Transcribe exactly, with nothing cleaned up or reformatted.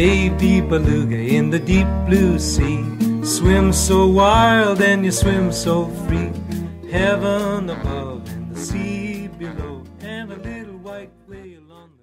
baby beluga in the deep blue sea. Swim so wild and you swim so free. Heaven above and the sea below, and a little white whale on the